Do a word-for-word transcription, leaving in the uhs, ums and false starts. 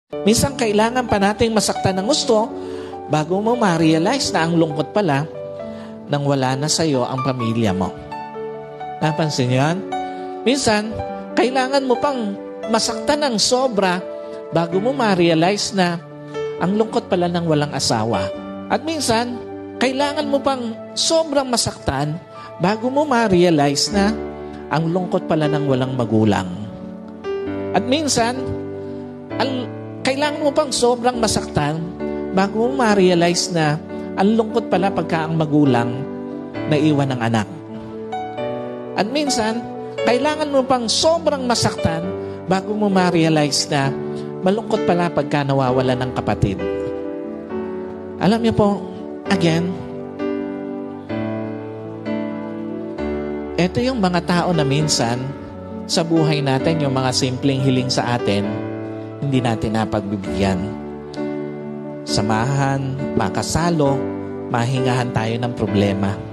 Minsan kailangan pa nating masaktan ng gusto bago mo ma-realize na ang lungkot pala nang wala na sa'yo ang pamilya mo. Napansin niyo yan? Minsan, kailangan mo pang masaktan ng sobra bago mo ma-realize na ang lungkot pala ng walang asawa. At minsan, kailangan mo pang sobrang masaktan bago mo ma-realize na ang lungkot pala ng walang magulang. At minsan, al- kailangan mo pang sobrang masaktan bago mo ma-realize na ang lungkot pala pagka ang magulang naiwan ng anak. At minsan, kailangan mo pang sobrang masaktan bago mo ma-realize na malungkot pala pagka nawawala ng kapatid. Alam niyo po, again, ito yung mga tao na minsan sa buhay natin, yung mga simpleng hiling sa atin, hindi natin napagbibigyan. Samahan, makasalo, mahingahan tayo ng problema.